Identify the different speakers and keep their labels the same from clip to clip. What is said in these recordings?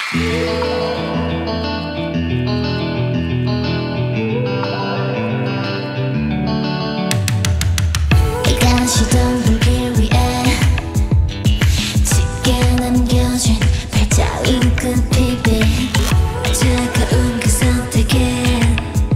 Speaker 1: 네가 시던 불길 위에 짙게 남겨진 발자국 끝빛 차가운 그 선택에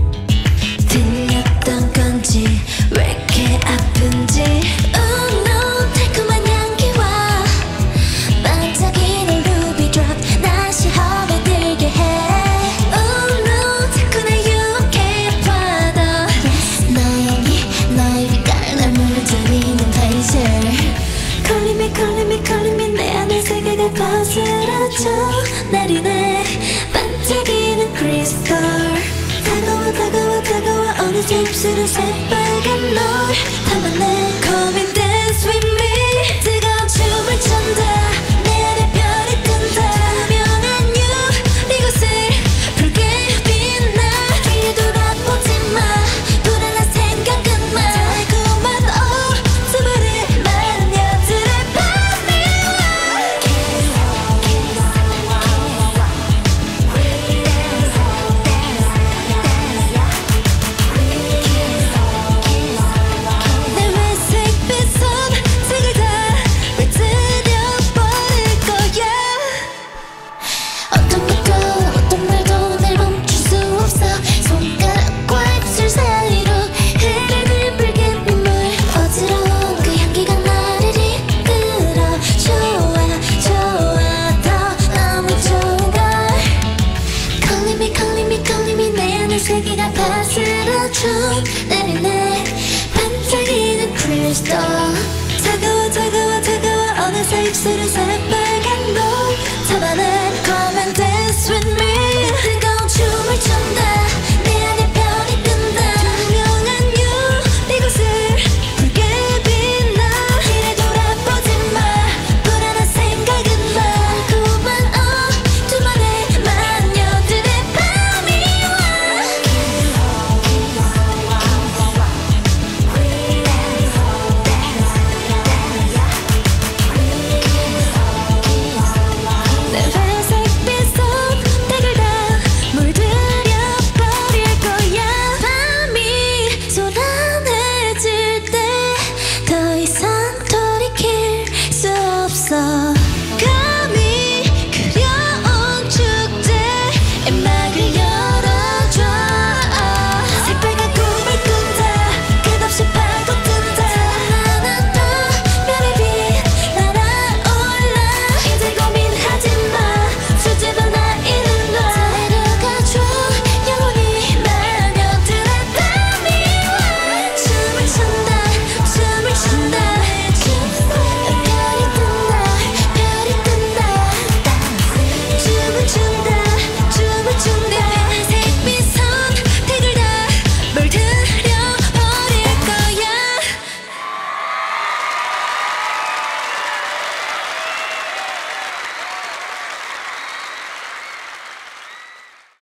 Speaker 1: 들렸던 건지 왜 이렇게 아픈지 Oh no 달콤한 향기와 반짝이는 ruby drop 다시 허가 들게 해 Oh no 자꾸 날 유혹해 봐도 너의 향기 너의 빛깔 날 물들이는 pleasure Calling me calling me calling me 내 안의 세계가 거스러져 내리네 반짝이는 crystal 다가와 다가와 다가와 어느새 입술은 새빨간 널 담아내 Come and dance with me 뜨거운 춤을 춘다 내 안에 별이 뜬다 투명한 you 이곳을 붉게 빛나 뒤에 돌아보지 마 불안한 생각은 마 달콤한 수많은 마녀들의 밤이와 내 회색빛 손색을 다 물들여버릴 거야 어떤 것도 어떤 말도 날 멈출 수 없어 손가락과 입술 사이로 흐르는 붉은 눈물 어지러운 그 향기가 나를 이끌어 좋아 좋아 더 너무 좋은걸 Calling me calling me calling me 내 안의 세계가 바스러져 내리네 반짝이는 crystal 다가와 다가와 다가와 어느새 입술을